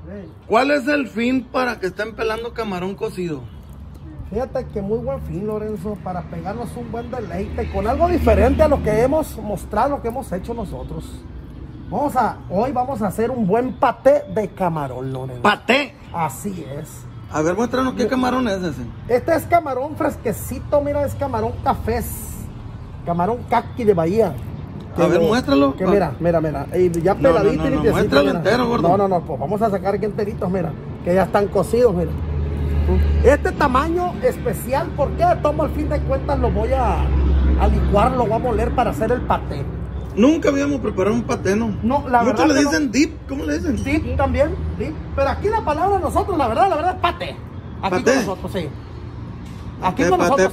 ¿Cuál es el fin para que estén pelando camarón cocido? Fíjate que muy buen fin, Lorenzo, para pegarnos un buen deleite con algo diferente a lo que hemos mostrado, lo que hemos hecho nosotros. Hoy vamos a hacer un buen paté de camarón, Lorenzo. ¿Paté? Así es. A ver, muéstranos qué camarón es ese. Este es camarón fresquecito, mira, es camarón cafés. Camarón caqui de Bahía. A ver, muéstralo. Que mira. Y ya peladito y limpiecito. Muéstralo entero, gordo. No, pues vamos a sacar aquí enteritos, mira. Que ya están cocidos, mira. Este tamaño especial, ¿por qué? Tomo al fin de cuentas lo voy a licuar, lo voy a moler para hacer el paté. Nunca habíamos preparado un paté, ¿no? No, la verdad. Muchos le dicen dip, ¿cómo le dicen? Dip también, dip. Pero aquí la palabra nosotros, la verdad es paté. Aquí ¿Paté? con nosotros, sí. Aquí con nosotros.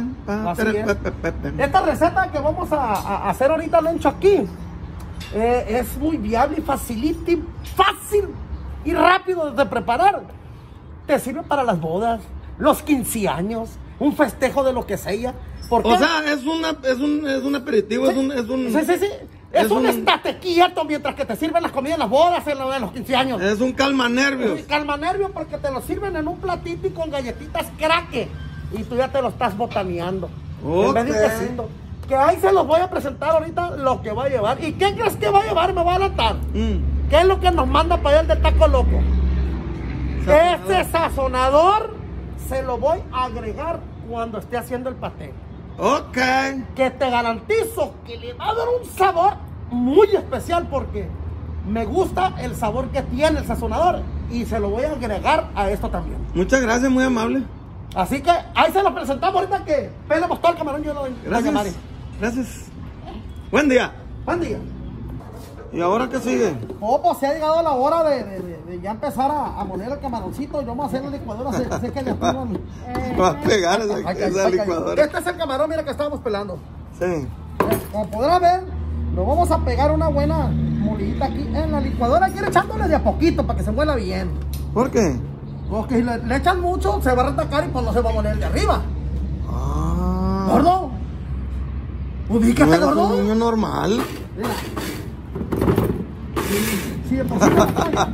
Esta receta que vamos a hacer ahorita, Lencho, aquí, es muy viable y fácil y rápido de preparar. Te sirve para las bodas, los 15 años, un festejo de lo que sea. O sea, es un aperitivo, sí. Sí. Es un estate quieto mientras que te sirven las comidas en las bodas, en los 15 años. Es un calma nervios. Sí, calma nervios porque te lo sirven en un platito y con galletitas craque. Y tú ya te lo estás botaneando. Okay. En vez de ir cociendo. Que ahí se los voy a presentar ahorita lo que va a llevar. ¿Y qué crees que va a llevar? Me va a adelantar. ¿Qué es lo que nos manda para allá el del taco loco? Ese sazonador se lo voy a agregar cuando esté haciendo el paté. Ok. Que te garantizo que le va a dar un sabor muy especial porque me gusta el sabor que tiene el sazonador y se lo voy a agregar a esto también. Muchas gracias, muy amable. Así que ahí se lo presentamos ahorita que pelemos todo el camarón. Yo lo llamaré. Gracias. Buen día. Buen día. ¿Y ahora qué sigue? Oh, pues se ha llegado la hora de ya empezar a moler el camaroncito. Yo vamos a hacer la licuadora. Sé que le pongan. Va a pegar esa licuadora. Este es el camarón, mira, que estábamos pelando. Sí. Como podrán ver, nos vamos a pegar una buena molidita aquí en la licuadora. Quiero echándole de a poquito para que se muela bien. ¿Por qué? Porque si le echan mucho, se va a retacar y pues no se va a moler el de arriba. Ah. ¿Gordo? Ubícate, ¿No gordo. es un niño normal? Mira. Sí, por favor.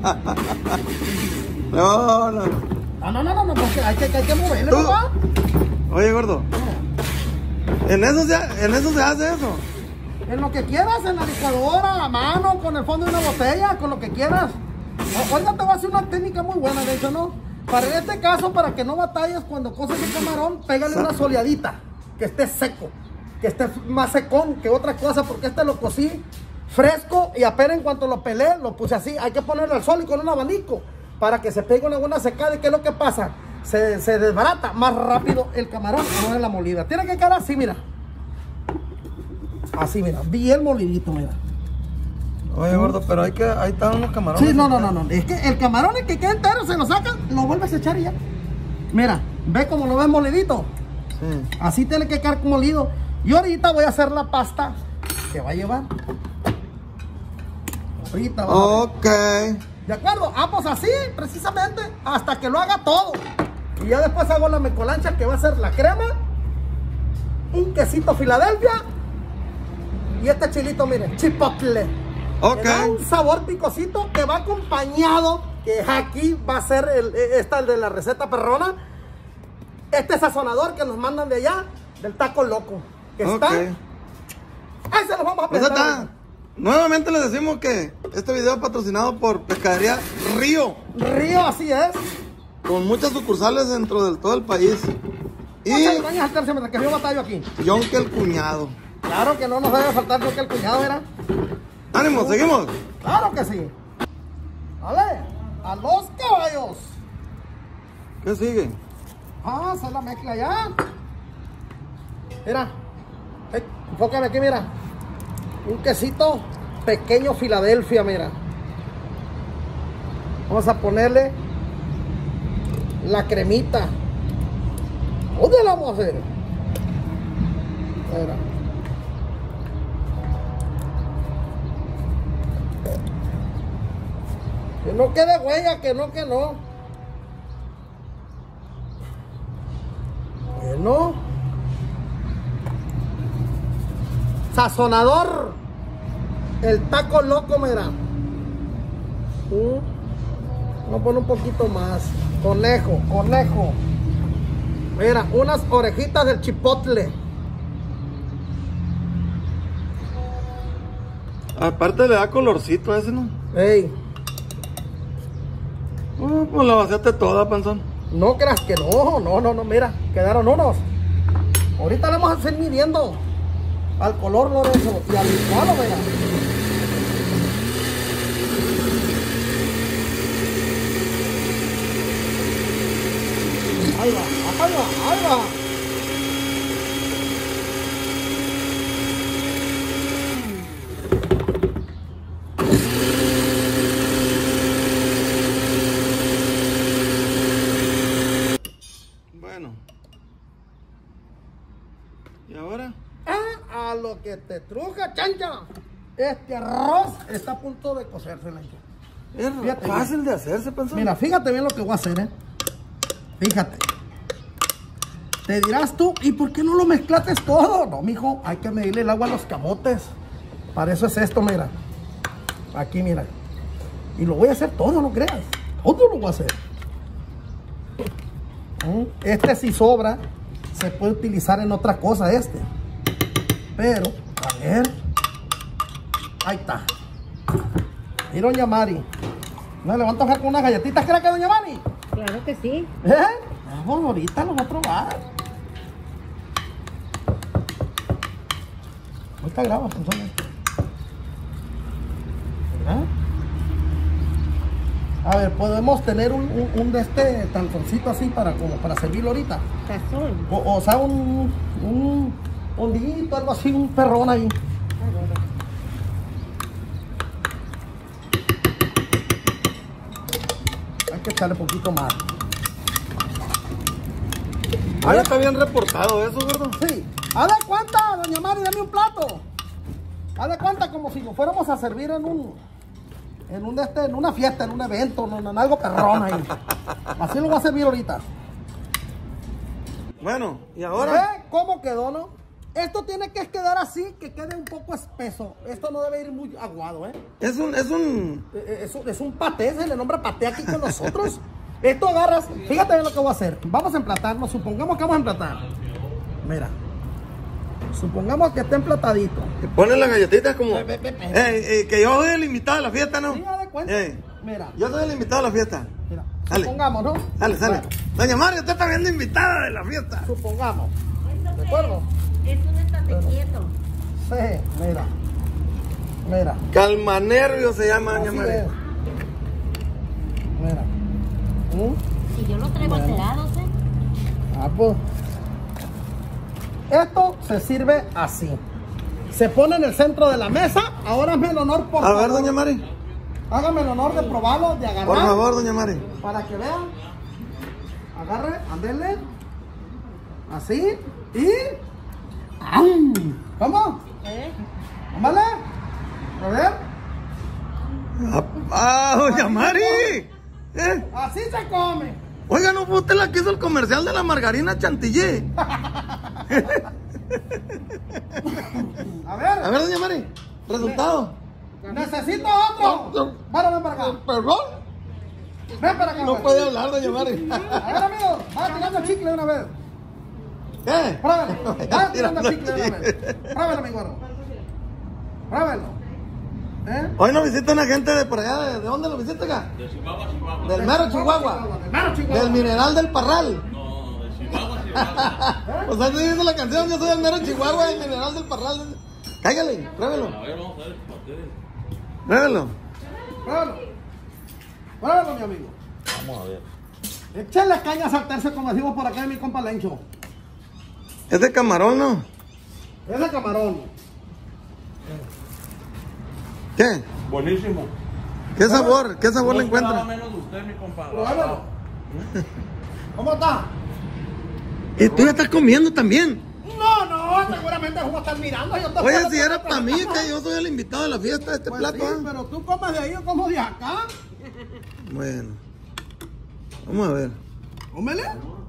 No, porque hay que moverle, papá. Oye, gordo. ¿En eso se hace eso? En lo que quieras, en la licuadora, a mano, con el fondo de una botella, con lo que quieras. Ahorita te voy a hacer una técnica muy buena, de hecho, ¿no? Para en este caso, para que no batalles cuando coces el camarón, pégale una soleadita, que esté seco, que esté más secón que otra cosa, porque este lo cocí fresco y apenas en cuanto lo pelé, lo puse así. Hay que ponerlo al sol y con un abanico para que se pegue una buena secada. ¿Y qué es lo que pasa? Se desbarata más rápido el camarón no en la molida. Tiene que quedar así, mira. Así, mira, bien molidito, mira. Oye, gordo, pero ahí están unos camarones. Sí, no. Es que el camarón el que queda entero se lo sacan, lo vuelves a echar y ya. Mira, ve como lo ves molidito. Sí. Así tiene que quedar molido. Y ahorita voy a hacer la pasta que va a llevar. Ahorita va. Ok. ¿De acuerdo? Vamos así, precisamente, hasta que lo haga todo. Y ya después hago la mecolancha que va a ser la crema, un quesito Filadelfia y este chilito, miren, chipotle. Ok. Le da un sabor picosito que va acompañado, que aquí va a ser el de la receta perrona. Este sazonador que nos mandan de allá, del taco loco. Que está. Ahí se los vamos a presentar. Nuevamente les decimos que este video es patrocinado por Pescadería Río. Río, así es. Con muchas sucursales dentro de todo el país. Y que yo batallo aquí. Yonke el cuñado. Claro que no nos debe faltar Yonke el cuñado, ¿verdad? ¡Ánimo, seguimos! Claro que sí. Vale, a los caballos. ¿Qué sigue? Ah, se la mezcla ya. Mira, enfócame aquí, mira. Un quesito pequeño Filadelfia, mira. Vamos a ponerle la cremita. ¿Dónde la vamos a hacer? Mira. Que no quede huella, que no. Bueno. Vamos a poner un poquito más. Conejo, conejo. Mira, unas orejitas del chipotle. Aparte le da colorcito a ese, ¿no? Ey, Pues la vaciaste toda, panzón. no creas que no, mira, quedaron unos. Ahorita le vamos a seguir midiendo al color, Lorenzo, y al licuado, mira. Ahí va, ahí va, ahí va. Bueno. ¿Y ahora? A lo que te truja, chancha. Este arroz está a punto de cocerse, Lencho. Es Fíjate fácil de hacerse, panzón. Mira, fíjate bien lo que voy a hacer, Fíjate. Te dirás tú, ¿y por qué no lo mezclaste todo? No, mijo, hay que medirle el agua a los camotes. Para eso es esto, mira. Aquí, mira. Y lo voy a hacer todo, no creas. Todo lo voy a hacer. Este si sobra, se puede utilizar en otra cosa Pero, a ver. Ahí está. Y doña Mari. ¿No le van a tocar con unas galletitas, cree que doña Mari? Claro que sí. Vamos, ahorita lo voy a probar. Ahorita graba, A ver, podemos tener un de este tanzoncito así para servirlo ahorita. Tazón. O sea, un hondito, algo así, un perrón ahí. Hay que echarle un poquito más. Ahí está bien reportado eso, gordo. Sí. Haz de cuenta, doña Mari, dame un plato. Haz de cuenta como si lo fuéramos a servir en una fiesta, en un evento, en algo perrón ahí. Así lo voy a servir ahorita. Bueno, ¿y ahora? ¿Ve cómo quedó, no? Esto tiene que quedar así, que quede un poco espeso. Esto no debe ir muy aguado, Es un... Es un paté, se le nombra paté aquí con nosotros. Esto agarras, fíjate bien lo que voy a hacer. Vamos a emplatarnos, supongamos que vamos a emplatar. Mira. Supongamos que esté emplatadito. Que pone las galletitas como... Ve. que yo soy el invitado de la fiesta, ¿no? Sí, haz de cuenta. Mira. Yo soy el invitado de la fiesta. Mira, Dale. supongamos, ¿no? Sale. Bueno, Doña María, usted está viendo invitada de la fiesta. supongamos. ¿De acuerdo? Es un estate quieto. Sí, mira. Calmanervio se llama, doña Así María. es. Mira. Si yo lo traigo alterados, Pues. Esto se sirve así. Se pone en el centro de la mesa. Ahora hazme el honor, por A favor. ver, doña María. Hágame el honor de probarlo, de agarrar. Por favor, doña María. Para que vean. Agarre, ándele. Así. Y... ¡Am! ¿Cómo? ¿Ándale? A ver. Doña María. Así se come. Oiga, ¿no fue usted la que hizo el comercial de la margarina Chantilly? A ver. A ver, doña María. Resultado. Necesito otro. Ven para acá. ¿Perdón? Ven para acá. No güey. puede hablar, doña María. A ver, amigo. Va tirando el chicle de una vez. ¿Qué? Pruébalo. Va tirando el chicle de una vez. Pruébalo, mi güero. Pruébalo. Hoy nos visita una gente de por allá. ¿De dónde lo visita acá? De Chihuahua. Del mero Chihuahua. Del mero Chihuahua. Del mineral del Parral. No, de Chihuahua. O sea, así dice la canción. Yo soy del mero Chihuahua, del mineral del Parral. Cáigale, pruébelo. A ver, vamos a ver para ustedes. Pruébelo. Pruébalo. Pruébalo, mi amigo. Vamos a ver. Échale cañas al tercio, como decimos por acá, mi compa Lencho. Es de camarón, ¿no? Es de camarón. ¿Qué? Buenísimo. ¿Qué sabor? ¿Qué sabor le No esperaba encuentra? menos de usted, mi compadre. Pruébalo. ¿Cómo está? Y tú ya estás comiendo también. No, seguramente vamos a estar mirando. Yo te Oye, puedo si era comer para mí, otra cosa. que yo soy el invitado de la fiesta de este Pues plato. sí, ¿Ah? pero tú comes de ahí, yo como de acá. Bueno. Vamos a ver. Cómele.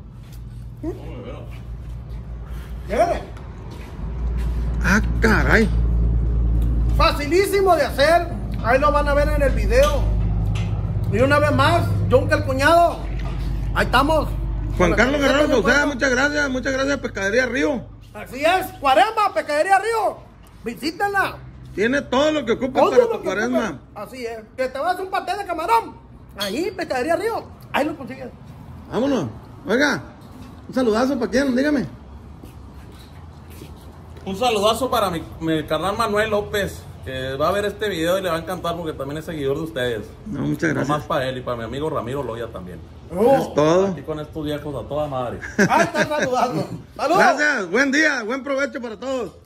Llévele. Ah, caray. Facilísimo de hacer. Ahí lo van a ver en el video. Y una vez más, Junca el cuñado. Ahí estamos. Juan Carlos Guerrero Con la Sauceda, camiseta muchas gracias, Pescadería Río. Así es, Cuaresma, Pescadería Río. Visítenla. Tiene todo lo que ocupa Todo para lo tu que cuaresma. ocupen. Así es. Que te vas a hacer un pastel de camarón. Ahí, Pescadería Río. Ahí lo consigues. Vámonos. Oiga, un saludazo para quién, dígame. Un saludazo para mi carnal Manuel López, que va a ver este video y le va a encantar porque también es seguidor de ustedes. No, muchas No más gracias. para él y para mi amigo Ramiro Loya también. Es todo. Aquí con estos viejos a toda madre. Ahí está saludando. ¡Saludos! Gracias, buen día, buen provecho para todos.